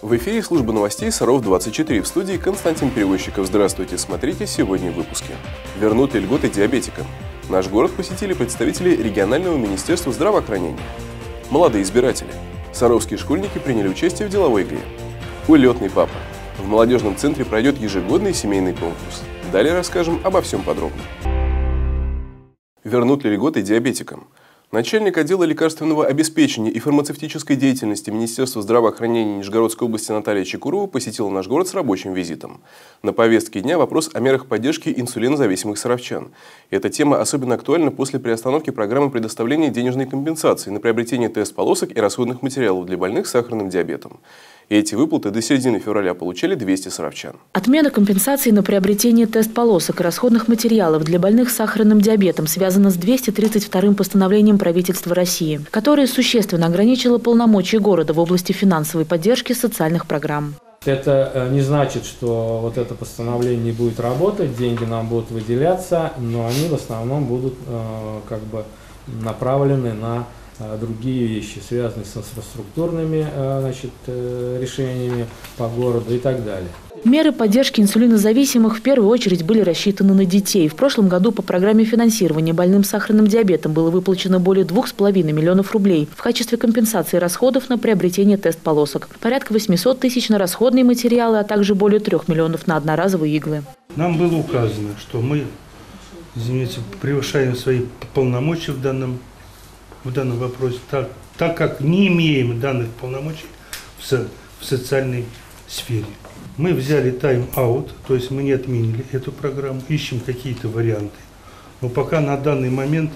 В эфире служба новостей Саров-24. В студии Константин Перевозчиков. Здравствуйте, смотрите сегодня в выпуске. Вернут ли льготы диабетикам? Наш город посетили представители регионального министерства здравоохранения. Молодые избиратели. Саровские школьники приняли участие в деловой игре. Улетный папа. В молодежном центре пройдет ежегодный семейный конкурс. Далее расскажем обо всем подробно. Вернут ли льготы диабетикам? Начальник отдела лекарственного обеспечения и фармацевтической деятельности Министерства здравоохранения Нижегородской области Наталья Чекурова посетила наш город с рабочим визитом. На повестке дня вопрос о мерах поддержки инсулинозависимых саровчан. Эта тема особенно актуальна после приостановки программы предоставления денежной компенсации на приобретение тест-полосок и расходных материалов для больных с сахарным диабетом. И эти выплаты до середины февраля получали 200 саровчан. Отмена компенсации на приобретение тест-полосок и расходных материалов для больных с сахарным диабетом связана с 232-м постановлением правительства России, которое существенно ограничило полномочия города в области финансовой поддержки социальных программ. Это не значит, что вот это постановление не будет работать, деньги нам будут выделяться, но они в основном будут направлены на другие вещи, связанные с инфраструктурными решениями по городу и так далее. Меры поддержки инсулинозависимых в первую очередь были рассчитаны на детей. В прошлом году по программе финансирования больным сахарным диабетом было выплачено более 2,5 миллионов рублей в качестве компенсации расходов на приобретение тест-полосок. Порядка 800 тысяч на расходные материалы, а также более 3 миллионов на одноразовые иглы. Нам было указано, что мы, превышаем свои полномочия в данном вопросе, так как не имеем данных полномочий в социальной сфере. Мы взяли тайм-аут, то есть мы не отменили эту программу, ищем какие-то варианты. Но пока на данный момент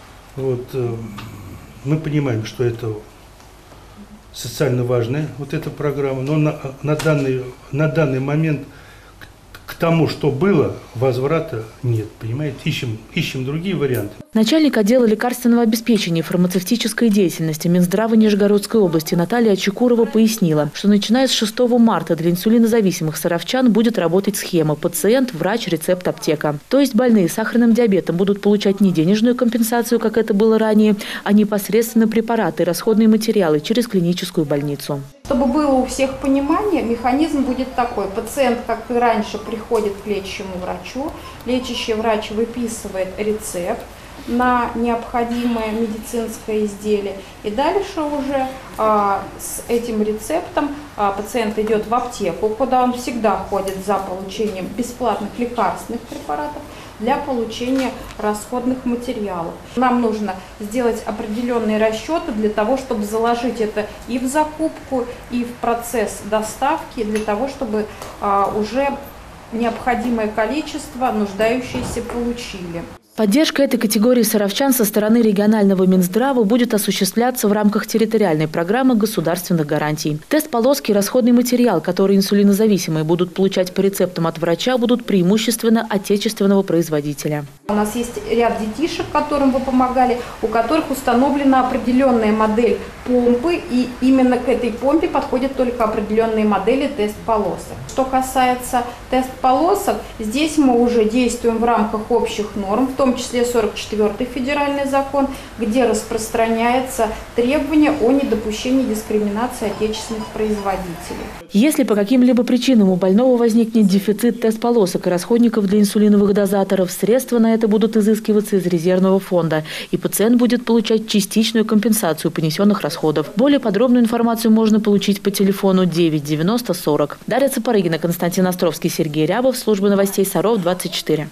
мы понимаем, что это социально важная эта программа, но на данный момент к тому, что было, возврата нет, понимаете, ищем другие варианты. Начальник отдела лекарственного обеспечения и фармацевтической деятельности Минздрава Нижегородской области Наталья Чекурова пояснила, что начиная с 6 марта для инсулинозависимых саровчан будет работать схема «Пациент, врач, рецепт, аптека». То есть больные с сахарным диабетом будут получать не денежную компенсацию, как это было ранее, а непосредственно препараты и расходные материалы через клиническую больницу. Чтобы было у всех понимание, механизм будет такой. Пациент, как и раньше, приходит к лечащему врачу. Лечащий врач выписывает рецепт на необходимое медицинское изделие. И дальше уже с этим рецептом пациент идет в аптеку, куда он всегда ходит за получением бесплатных лекарственных препаратов для получения расходных материалов. Нам нужно сделать определенные расчеты для того, чтобы заложить это и в закупку, и в процесс доставки, для того, чтобы уже необходимое количество нуждающиеся получили. Поддержка этой категории саровчан со стороны регионального Минздрава будет осуществляться в рамках территориальной программы государственных гарантий. Тест-полоски и расходный материал, которые инсулинозависимые будут получать по рецептам от врача, будут преимущественно отечественного производителя. У нас есть ряд детишек, которым вы помогали, у которых установлена определенная модель помпы, и именно к этой помпе подходят только определенные модели тест-полосок. Что касается тест-полосок, здесь мы уже действуем в рамках общих норм, в том числе 44-й федеральный закон, где распространяется требование о недопущении дискриминации отечественных производителей. Если по каким-либо причинам у больного возникнет дефицит тест-полосок и расходников для инсулиновых дозаторов, средства на это будут изыскиваться из резервного фонда, и пациент будет получать частичную компенсацию понесенных расходов. Более подробную информацию можно получить по телефону 9 90 40. Дарья Цапарыгина, Константин Островский, Сергей Рябов, служба новостей Саров-24.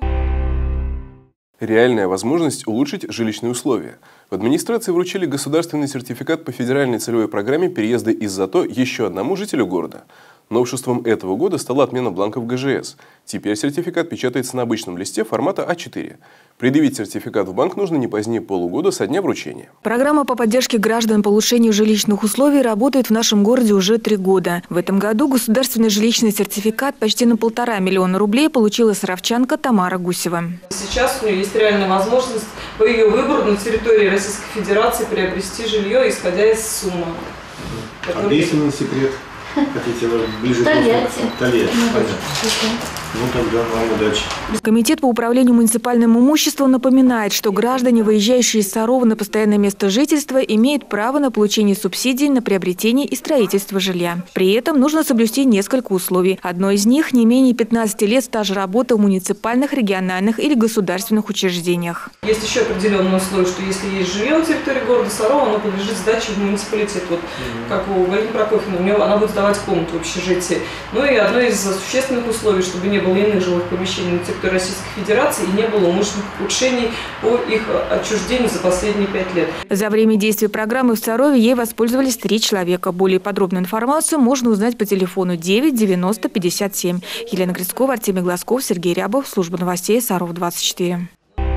Реальная возможность улучшить жилищные условия. В администрации вручили государственный сертификат по федеральной целевой программе переезда из ЗАТО еще одному жителю города. Новшеством этого года стала отмена бланков ГЖС. Теперь сертификат печатается на обычном листе формата А4. Предъявить сертификат в банк нужно не позднее полугода со дня вручения. Программа по поддержке граждан по улучшению жилищных условий работает в нашем городе уже 3 года. В этом году государственный жилищный сертификат почти на 1,5 миллиона рублей получила саровчанка Тамара Гусева. Сейчас у нее есть реальная возможность по ее выбору на территории Российской Федерации приобрести жилье, исходя из суммы. А если не секрет? Хотите ближе к Тольятти. Ну тогда вам удачи. Комитет по управлению муниципальным имуществом напоминает, что граждане, выезжающие из Сарова на постоянное место жительства, имеют право на получение субсидий на приобретение и строительство жилья. При этом нужно соблюсти несколько условий. Одно из них – не менее 15 лет стажа работы в муниципальных, региональных или государственных учреждениях. Есть еще определенные условия, что если есть жилье на территории города Сарова, оно подлежит сдаче в муниципалитет. Вот как у Галины Прокофьевны, она будет сдавать комнату в общежитии. Ну и одно из существенных условий, чтобы не было иных жилых помещений на территории Российской Федерации и не было умышленных ухудшений по их отчуждению за последние 5 лет. За время действия программы в Сарове ей воспользовались 3 человека. Более подробную информацию можно узнать по телефону 9 90 57. Елена Грицкова, Артемий Глазков, Сергей Рябов, служба новостей Саров 24.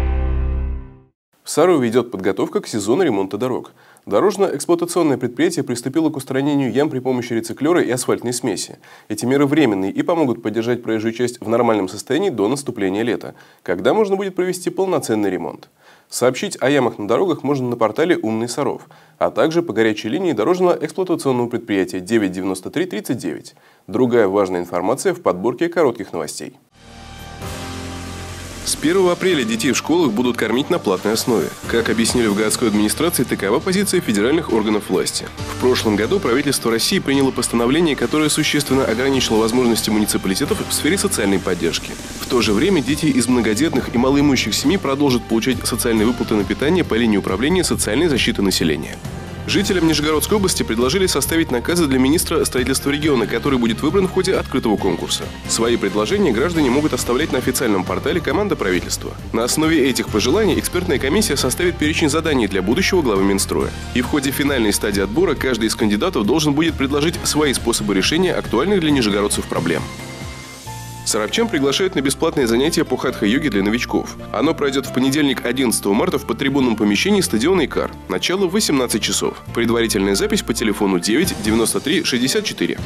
В Сарове идет подготовка к сезону ремонта дорог. Дорожно-эксплуатационное предприятие приступило к устранению ям при помощи рециклера и асфальтной смеси. Эти меры временные и помогут поддержать проезжую часть в нормальном состоянии до наступления лета, когда можно будет провести полноценный ремонт. Сообщить о ямах на дорогах можно на портале «Умный Саров», а также по горячей линии дорожно-эксплуатационного предприятия 993 39. Другая важная информация в подборке коротких новостей. С 1 апреля детей в школах будут кормить на платной основе. Как объяснили в городской администрации, такова позиция федеральных органов власти. В прошлом году правительство России приняло постановление, которое существенно ограничило возможности муниципалитетов в сфере социальной поддержки. В то же время дети из многодетных и малоимущих семей продолжат получать социальные выплаты на питание по линии управления социальной защиты населения. Жителям Нижегородской области предложили составить наказы для министра строительства региона, который будет выбран в ходе открытого конкурса. Свои предложения граждане могут оставлять на официальном портале «Команда правительства». На основе этих пожеланий экспертная комиссия составит перечень заданий для будущего главы Минстроя. И в ходе финальной стадии отбора каждый из кандидатов должен будет предложить свои способы решения актуальных для нижегородцев проблем. Саровчан приглашают на бесплатные занятия по хатха-йоге для новичков. Оно пройдет в понедельник, 11 марта, в подтрибунном помещении стадиона «Икар». Начало в 18 часов. Предварительная запись по телефону 9 93 64.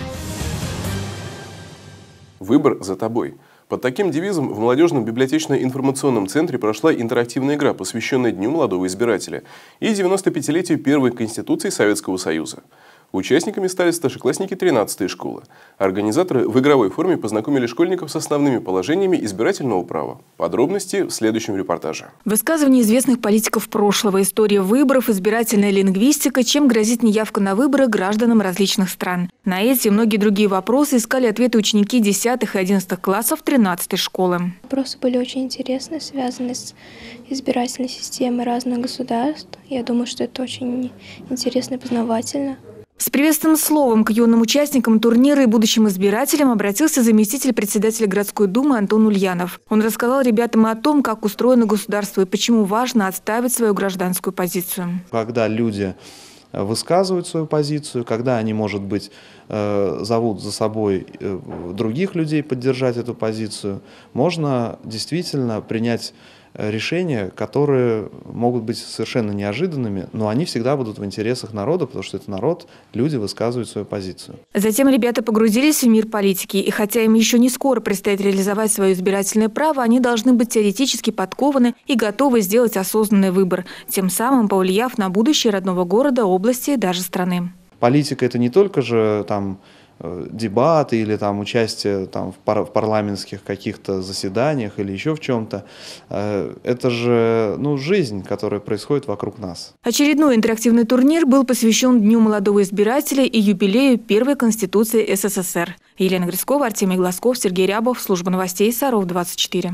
Выбор за тобой. Под таким девизом в молодежном библиотечно-информационном центре прошла интерактивная игра, посвященная Дню молодого избирателя и 95-летию первой Конституции Советского Союза. Участниками стали старшеклассники 13-й школы. Организаторы в игровой форме познакомили школьников с основными положениями избирательного права. Подробности в следующем репортаже. Высказывания известных политиков прошлого, история выборов, избирательная лингвистика, чем грозит неявка на выборы гражданам различных стран. На эти и многие другие вопросы искали ответы ученики 10 и 11 классов 13-й школы. Вопросы были очень интересны, связаны с избирательной системой разных государств. Я думаю, что это очень интересно и познавательно. С приветственным словом к юным участникам турнира и будущим избирателям обратился заместитель председателя городской думы Антон Ульянов. Он рассказал ребятам о том, как устроено государство и почему важно отстаивать свою гражданскую позицию. Когда люди высказывают свою позицию, когда они, может быть, зовут за собой других людей поддержать эту позицию, можно действительно принять решения, которые могут быть совершенно неожиданными, но они всегда будут в интересах народа, потому что это народ, люди высказывают свою позицию. Затем ребята погрузились в мир политики, и хотя им еще не скоро предстоит реализовать свое избирательное право, они должны быть теоретически подкованы и готовы сделать осознанный выбор, тем самым повлияв на будущее родного города, области и даже страны. Политика – это не только же дебаты или участие в парламентских каких-то заседаниях или еще в чем-то. Это же жизнь, которая происходит вокруг нас. Очередной интерактивный турнир был посвящен Дню молодого избирателя и юбилею первой Конституции СССР. Елена Грицкова, Артемий Глазков, Сергей Рябов, служба новостей Саров 24.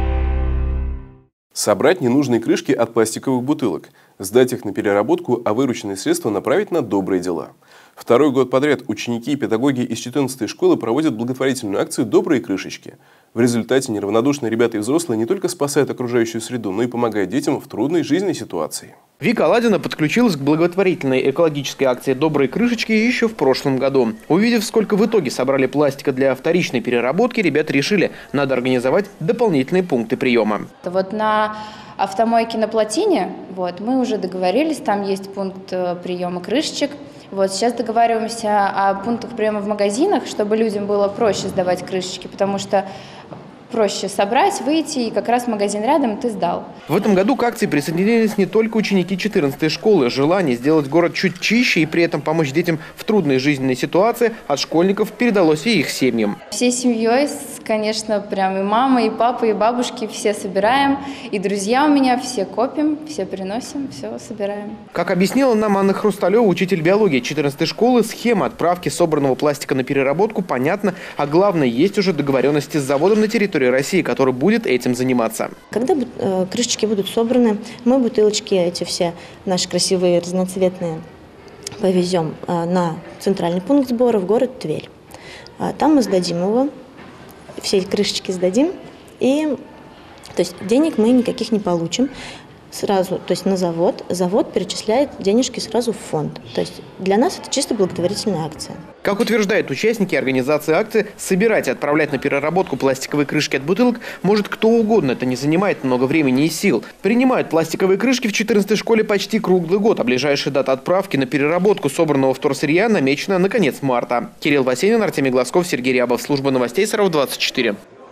Собрать ненужные крышки от пластиковых бутылок, сдать их на переработку, а вырученные средства направить на добрые дела. Второй год подряд ученики и педагоги из 14-й школы проводят благотворительную акцию «Добрые крышечки». В результате неравнодушные ребята и взрослые не только спасают окружающую среду, но и помогают детям в трудной жизненной ситуации. Вика Аладина подключилась к благотворительной экологической акции «Добрые крышечки» еще в прошлом году. Увидев, сколько в итоге собрали пластика для вторичной переработки, ребята решили, надо организовать дополнительные пункты приема. Вот на автомойке на Плотине мы уже договорились, там есть пункт приема крышечек. Сейчас договариваемся о пунктах приема в магазинах, чтобы людям было проще сдавать крышечки, потому что проще собрать, выйти, и как раз магазин рядом, ты сдал. В этом году к акции присоединились не только ученики 14-й школы. Желание сделать город чуть чище и при этом помочь детям в трудной жизненной ситуации от школьников передалось и их семьям. Всей семьей, конечно, прям и мама, и папа, и бабушки, все собираем. И друзья у меня, все копим, все приносим, все собираем. Как объяснила нам Анна Хрусталева, учитель биологии 14-й школы, схема отправки собранного пластика на переработку понятна, а главное, есть уже договоренности с заводом на территории России, который будет этим заниматься. Когда крышечки будут собраны, мы бутылочки эти все, наши красивые разноцветные, повезем на центральный пункт сбора в город Тверь. Там мы сдадим его, все крышечки сдадим, и то есть денег мы никаких не получим. Сразу, то есть на завод перечисляет денежки сразу в фонд. То есть для нас это чисто благотворительная акция. Как утверждают участники организации акции, собирать и отправлять на переработку пластиковые крышки от бутылок может кто угодно. Это не занимает много времени и сил. Принимают пластиковые крышки в 14-й школе почти круглый год, а ближайшая дата отправки на переработку собранного вторсырья намечена на конец марта. Кирилл Васенин, Артемий Глазков, Сергей Рябов. Служба новостей Саров 24.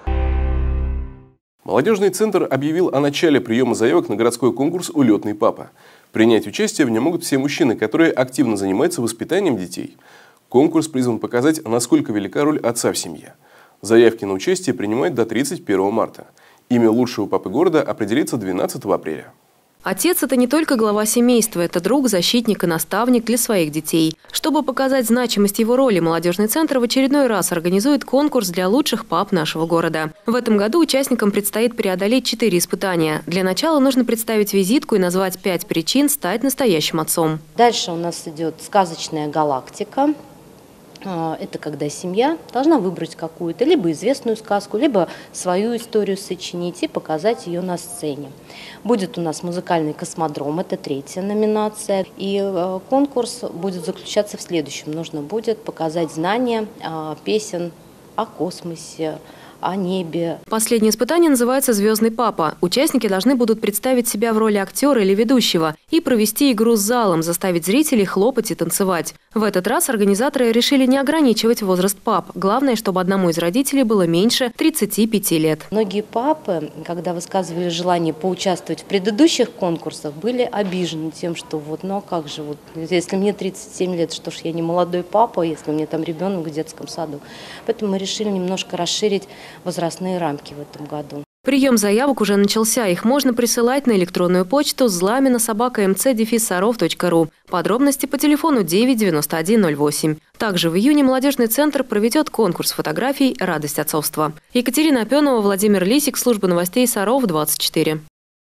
Молодежный центр объявил о начале приема заявок на городской конкурс «Улетный папа». Принять участие в нем могут все мужчины, которые активно занимаются воспитанием детей. Конкурс призван показать, насколько велика роль отца в семье. Заявки на участие принимают до 31 марта. Имя лучшего папы города определится 12 апреля. Отец – это не только глава семейства, это друг, защитник и наставник для своих детей. Чтобы показать значимость его роли, молодежный центр в очередной раз организует конкурс для лучших пап нашего города. В этом году участникам предстоит преодолеть 4 испытания. Для начала нужно представить визитку и назвать 5 причин стать настоящим отцом. Дальше у нас идет сказочная галактика. Это когда семья должна выбрать какую-то либо известную сказку, либо свою историю сочинить и показать ее на сцене. Будет у нас музыкальный космодром, это 3-я номинация. И конкурс будет заключаться в следующем. Нужно будет показать знания песен о космосе, о небе. Последнее испытание называется «Звездный папа». Участники должны будут представить себя в роли актера или ведущего и провести игру с залом, заставить зрителей хлопать и танцевать. В этот раз организаторы решили не ограничивать возраст пап. Главное, чтобы одному из родителей было меньше 35 лет. Многие папы, когда высказывали желание поучаствовать в предыдущих конкурсах, были обижены тем, что ну как же, если мне 37 лет, что ж я не молодой папа, если у меня там ребенок в детском саду. Поэтому мы решили немножко расширить возрастные рамки в этом году. Прием заявок уже начался. Их можно присылать на электронную почту zlamina@mc-sarov.ru. Подробности по телефону 99108. Также в июне молодежный центр проведет конкурс фотографий «Радость отцовства». Екатерина Опенова, Владимир Лисик, служба новостей Саров 24.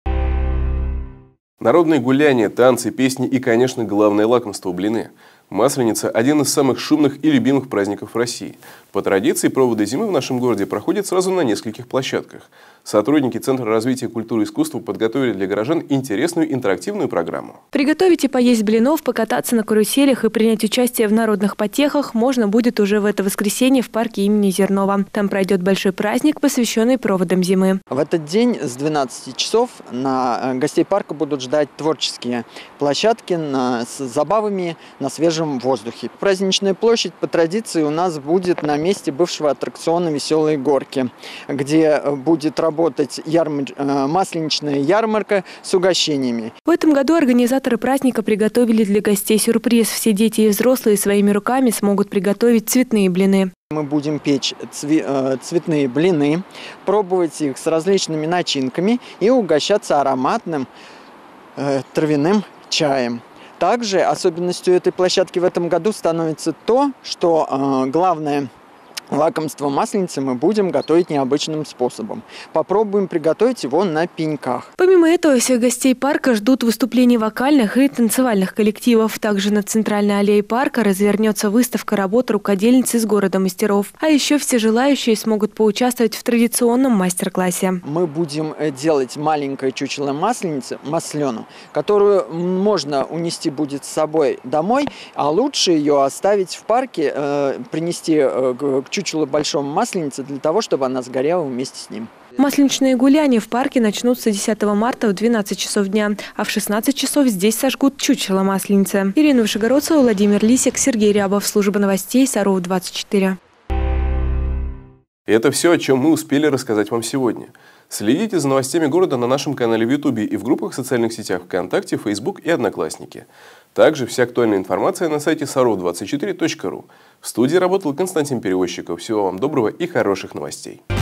Народные гуляния, танцы, песни и, конечно, главное лакомство – блины. Масленица – один из самых шумных и любимых праздников в России. По традиции, проводы зимы в нашем городе проходят сразу на нескольких площадках. Сотрудники Центра развития культуры и искусства подготовили для горожан интересную интерактивную программу. Приготовить и поесть блинов, покататься на каруселях и принять участие в народных потехах можно будет уже в это воскресенье в парке имени Зернова. Там пройдет большой праздник, посвященный проводам зимы. В этот день с 12 часов на гостей парка будут ждать творческие площадки с забавами на свежем воздухе. Праздничная площадь по традиции у нас будет на месте бывшего аттракциона «Веселые горки», где будет работать масленичная ярмарка с угощениями. В этом году организаторы праздника приготовили для гостей сюрприз. Все дети и взрослые своими руками смогут приготовить цветные блины. Мы будем печь цветные блины, пробовать их с различными начинками и угощаться ароматным травяным чаем. Также особенностью этой площадки в этом году становится то, что главное лакомство масленицы мы будем готовить необычным способом. Попробуем приготовить его на пеньках. Помимо этого, всех гостей парка ждут выступлений вокальных и танцевальных коллективов. Также на центральной аллее парка развернется выставка работ рукодельниц из города мастеров. А еще все желающие смогут поучаствовать в традиционном мастер-классе. Мы будем делать маленькое чучело масленицы, маслену, которую можно унести будет с собой домой, а лучше ее оставить в парке, принести к чучелу большому масленицы для того, чтобы она сгорела вместе с ним. Масленичные гуляния в парке начнутся 10 марта в 12 часов дня, а в 16 часов здесь сожгут чучело масленицы. Ирина Вышегородцева, Владимир Лисик, Сергей Рябов, служба новостей Саров 24. И это все, о чем мы успели рассказать вам сегодня. Следите за новостями города на нашем канале в Ютубе и в группах в социальных сетях ВКонтакте, Фейсбук и Одноклассники. Также вся актуальная информация на сайте sarov24.ru. В студии работал Константин Перевозчиков. Всего вам доброго и хороших новостей.